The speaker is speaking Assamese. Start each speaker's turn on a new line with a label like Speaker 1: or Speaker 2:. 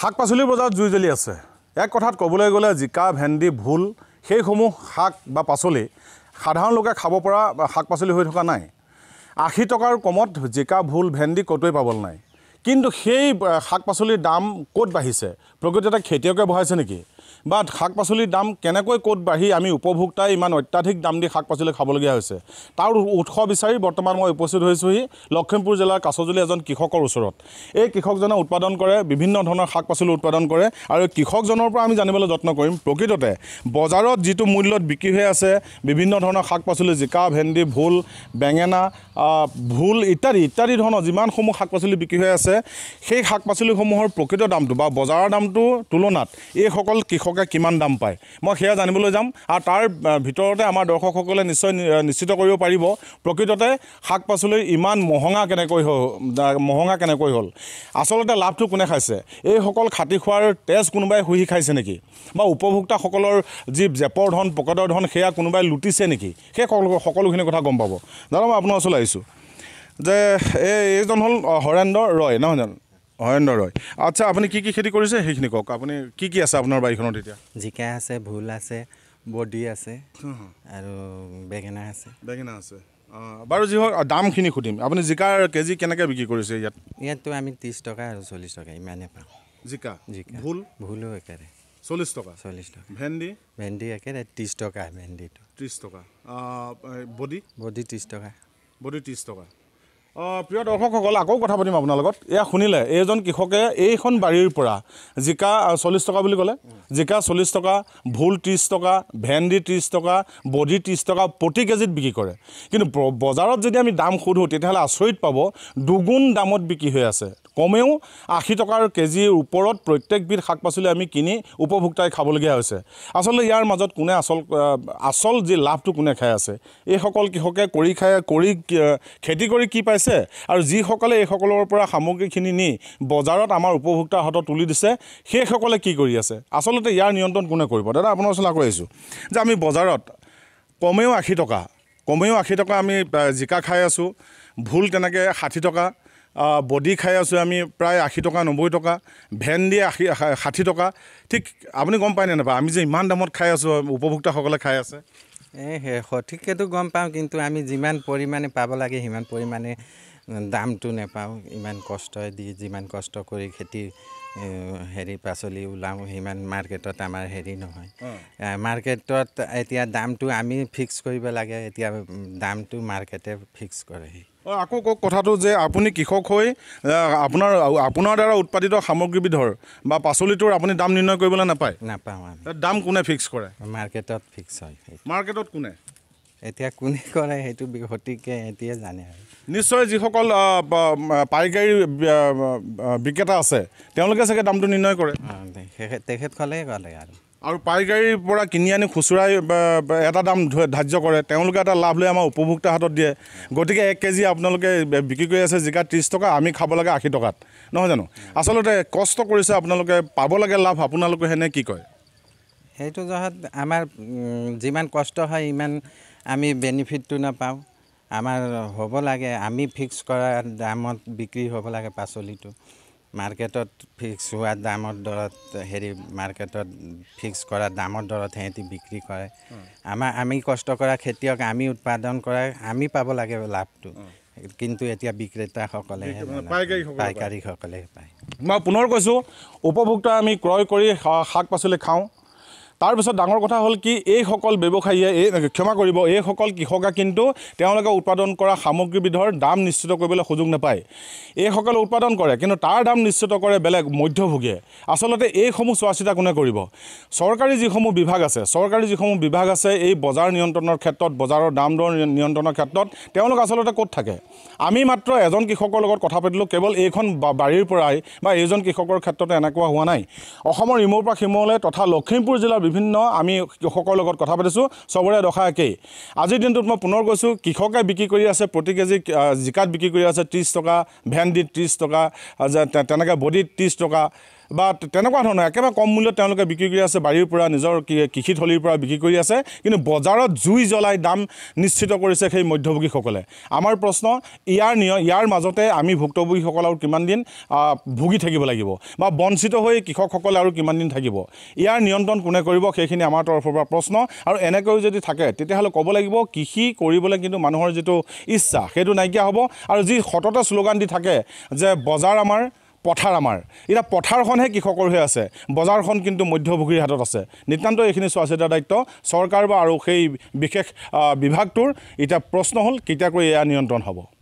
Speaker 1: শাক-পাচলিৰ বজাৰত জুই জ্বলি আছে। এক কথাত ক'বলৈ গ'লে জিকা, ভেন্দি, ভোল সেইসমূহ শাক বা পাচলি সাধাৰণ লোকে খাব পৰা শাক-পাচলি হৈ থকা নাই। 80 টকাৰ কমত জিকা, ভোল, ভেন্দি ক'তোৱে পাবলৈ নাই। কিন্তু সেই শাক-পাচলিৰ দাম ক'ত বাঢ়িছে? প্ৰকৃততে খেতিয়কে বঢ়াইছে নেকি? বা শাক-পাচলিৰ দাম কেনেকৈ ক'ত বাঢ়ি আমি উপভোক্তাই ইমান অত্যাধিক দাম দি শাক-পাচলি খাবলগীয়া হৈছে? তাৰ উৎস বিচাৰি বৰ্তমান মই উপস্থিত হৈছোহি লখিমপুৰ জিলাৰ কাছজুলি এজন কৃষকৰ ওচৰত। এই কৃষকজনে উৎপাদন কৰে, বিভিন্ন ধৰণৰ শাক-পাচলি উৎপাদন কৰে আৰু কৃষকজনৰ পৰা আমি জানিবলৈ যত্ন কৰিম প্ৰকৃততে বজাৰত যিটো মূল্যত বিক্ৰী হৈ আছে বিভিন্ন ধৰণৰ শাক-পাচলি জিকা, ভেন্দি, ভোল, বেঙেনা, ভোল ইত্যাদি ধৰণৰ যিমানসমূহ শাক-পাচলি বিক্ৰী হৈ আছে সেই শাক-পাচলিসমূহৰ প্ৰকৃত দামটো বা বজাৰৰ দামটোৰ তুলনাত এইসকল কৃষকে কিমান দাম পায় মই সেয়া জানিবলৈ যাম। আৰু তাৰ ভিতৰতে আমাৰ দৰ্শকসকলে নিশ্চিত কৰিব পাৰিব প্ৰকৃততে শাক-পাচলিৰ ইমান মহঙা কেনেকৈ হ'ল। আচলতে লাভটো কোনে খাইছে? এইসকল খাটি খোৱাৰ তেজ কোনোবাই শুহি খাইছে নেকি? বা উপভোক্তাসকলৰ যি জেপৰ ধন পকেটৰ ধন সেয়া কোনোবাই লুটিছে নেকি? সেই সকলোখিনি কথা গম পাব। দাদা মই আপোনাৰ ওচৰলৈ আহিছোঁ যে এইজন হ'ল হৰেন্দ্ৰ ৰয়, নহয় জানো? হৰেন্দ্ৰ ৰয়, আচ্ছা আপুনি কি খেতি কৰিছে সেইখিনি কওক। আপুনি কি আছে আপোনাৰ বাৰীখনত এতিয়া?
Speaker 2: জিকা আছে, ভোল আছে, বডি আছে আৰু বেঙেনা আছে।
Speaker 1: বাৰু যি হওক দামখিনি সুধিম। আপুনি জিকাৰ কেজি কেনেকৈ বিক্ৰী কৰিছে ইয়াত?
Speaker 2: ইয়াততো আমি 30 টকা আৰু 40 টকা ইমানে পাওঁ।
Speaker 1: জিকা
Speaker 2: ভোলো একেবাৰে
Speaker 1: 40 টকা। ভেন্দি
Speaker 2: একেবাৰে 30 টকা। ভেন্দিটো
Speaker 1: 30 টকা। বডি
Speaker 2: 30 টকা।
Speaker 1: প্ৰিয় দৰ্শকসকল আকৌ কথা পাতিম আপোনাৰ লগত। এয়া শুনিলে এইজন কৃষকে এইখন বাৰীৰ পৰা জিকা 40 টকা বুলি ক'লে, জিকা 40 টকা, ভোল 30 টকা, ভেন্দি 30 টকা, বডি 30 টকা প্ৰতি কেজিত বিক্ৰী কৰে। কিন্তু বজাৰত যদি আমি দাম সোধোঁ তেতিয়াহ'লে আচৰিত পাব দুগুণ দামত বিক্ৰী হৈ আছে। কমেও 80 টকাৰ কেজিৰ ওপৰত প্ৰত্যেকবিধ শাক-পাচলি আমি কিনি উপভোক্তাই খাবলগীয়া হৈছে। আচলতে ইয়াৰ মাজত কোনে আচল যি লাভটো কোনে খাই আছে? এইসকল কৃষকে খেতি কৰি কি পাইছে আৰু যিসকলে এইসকলৰ পৰা সামগ্ৰীখিনি নি বজাৰত আমাৰ উপভোক্তাৰ হাতত তুলি দিছে সেইসকলে কি কৰি আছে? আচলতে ইয়াৰ নিয়ন্ত্ৰণ কোনে কৰিব? দাদা আপোনাৰ ওচৰলৈ আকৌ আহিছোঁ যে আমি বজাৰত কমেও 80 টকা আমি জিকা খাই আছোঁ, ভোল তেনেকৈ 60 টকা, বডি খাই আছোঁ আমি প্ৰায় 80 টকা 90 টকা, ভেন্দি 60 টকা। ঠিক আপুনি গম পায়নে নাপায় আমি যে ইমান দামত খাই আছোঁ উপভোক্তাসকলে খাই আছে?
Speaker 2: সঠিকটো গম পাওঁ, কিন্তু আমি যিমান পৰিমাণে পাব লাগে সিমান পৰিমাণে দামটো নাপাওঁ। ইমান কষ্টই দি যিমান কষ্ট কৰি খেতি পাচলি ওলাওঁ সিমান মাৰ্কেটত আমাৰ নহয়। মাৰ্কেটত এতিয়া দামটো আমি ফিক্স কৰিব লাগে, এতিয়া দামটো মাৰ্কেটে ফিক্স কৰেহি।
Speaker 1: আকৌ কওক কথাটো যে আপুনি কৃষক হৈ আপোনাৰ দ্বাৰা উৎপাদিত সামগ্ৰীবিধৰ বা পাচলিটোৰ আপুনি দাম নিৰ্ণয় কৰিবলৈ নাপাওঁ
Speaker 2: আমি।
Speaker 1: দাম কোনে ফিক্স কৰে?
Speaker 2: মাৰ্কেটত ফিক্স হয়।
Speaker 1: মাৰ্কেটত কোনে
Speaker 2: কৰে সেইটো সঠিককৈ এতিয়া জানে আৰু।
Speaker 1: নিশ্চয় যিসকল পাইকাৰী বিক্ৰেতা আছে তেওঁলোকে চাগে দামটো নিৰ্ণয় কৰে।
Speaker 2: তেখেতসকলে ক'লে
Speaker 1: আৰু পাইকাৰীৰ পৰা কিনি আনি খুচুৰাই এটা দাম ধাৰ্য কৰে, তেওঁলোকে এটা লাভ লৈ আমাৰ উপভোক্তাৰ হাতত দিয়ে। গতিকে 1 কেজি আপোনালোকে বিক্ৰী কৰি আছে জিকা 30 টকা, আমি খাব লাগে 80 টকাত, নহয় জানো? আচলতে কষ্ট কৰিছে আপোনালোকে, পাব লাগে লাভ, আপোনালোকে সেনে কি কয়?
Speaker 2: সেইটো জহত আমাৰ যিমান কষ্ট হয় ইমান আমি বেনিফিটটো নাপাওঁ। আমাৰ হ'ব লাগে আমি ফিক্স কৰা দামত বিক্ৰী হ'ব লাগে পাচলিটো। মাৰ্কেটত ফিক্স হোৱা দামৰ দৰত মাৰ্কেটত ফিক্স কৰা দামৰ দৰত সিহঁতি বিক্ৰী কৰে। আমি কষ্ট কৰা খেতিয়ক আমি উৎপাদন কৰা আমি পাব লাগে লাভটো, কিন্তু এতিয়া বিক্ৰেতাসকলে পাইকাৰীসকলে পায়।
Speaker 1: মই পুনৰ কৈছোঁ উপভোক্তা আমি ক্ৰয় কৰি শাক-পাচলি খাওঁ। তাৰপিছত ডাঙৰ কথা হ'ল কি এইসকল ব্যৱসায়ীয়ে এইসকল কৃষকে কিন্তু তেওঁলোকে উৎপাদন কৰা সামগ্ৰীবিধৰ দাম নিশ্চিত কৰিবলৈ সুযোগ নাপায়। এইসকলে উৎপাদন কৰে কিন্তু তাৰ দাম নিশ্চিত কৰে বেলেগ মধ্যভোগীয়ে। আচলতে এইসমূহ চোৱা চিতা কোনে কৰিব? চৰকাৰী যিসমূহ বিভাগ আছে এই বজাৰ নিয়ন্ত্ৰণৰ ক্ষেত্ৰত, বজাৰৰ দাম দৰ নিয়ন্ত্ৰণৰ ক্ষেত্ৰত তেওঁলোক আচলতে ক'ত থাকে? আমি মাত্ৰ এজন কৃষকৰ লগত কথা পাতিলোঁ কেৱল এইখন বাৰীৰ পৰাই বা এইজন কৃষকৰ ক্ষেত্ৰতে এনেকুৱা হোৱা নাই। অসমৰ ইমূৰ পৰা সিমূৰলৈ তথা লখিমপুৰ জিলাৰ বিভিন্ন আমি কৃষকৰ লগত কথা পাতিছোঁ, চবৰে দশা একেই। আজিৰ দিনটোত মই পুনৰ কৈছোঁ কৃষকে বিক্ৰী কৰি আছে প্ৰতি কেজি জিকাত বিক্ৰী কৰি আছে 30 টকা, ভেন্দিত 30 টকা, তেনেকৈ বডিত 30 টকা, বা তেনেকুৱা ধৰণৰ একেবাৰে কম মূল্যত তেওঁলোকে বিক্ৰী কৰি আছে বাৰীৰ পৰা নিজৰ কৃষিথলীৰ পৰা বিক্ৰী কৰি আছে কিন্তু বজাৰত জুই জ্বলাই দাম নিশ্চিত কৰিছে সেই মধ্যভোগীসকলে আমাৰ প্ৰশ্ন ইয়াৰ মাজতে আমি ভুক্তভোগীসকল আৰু কিমান দিন ভুগি থাকিব লাগিব বা বঞ্চিত হৈ কৃষকসকলে আৰু কিমান দিন থাকিব ইয়াৰ নিয়ন্ত্ৰণ কোনে কৰিব সেইখিনি আমাৰ তৰফৰ পৰা প্ৰশ্ন আৰু এনেকৈ যদি থাকে তেতিয়াহ'লে ক'ব লাগিব কৃষি কৰিবলৈ কিন্তু মানুহৰ যিটো ইচ্ছা সেইটো নাইকিয়া হ'ব আৰু যি সততে শ্লোগান দি থাকে যে বজাৰ আমাৰ পথাৰ আমাৰ এতিয়া পথাৰখনহে কৃষকৰ হৈ আছে বজাৰখন কিন্তু মধ্যভোগীৰ হাতত আছে নিতান্ত এইখিনি চোৱা চিতাৰ দায়িত্ব চৰকাৰ বা আৰু সেই বিশেষ বিভাগটোৰ এতিয়া প্ৰশ্ন হ'ল কেতিয়াকৈ এয়া নিয়ন্ত্ৰণ হ'ব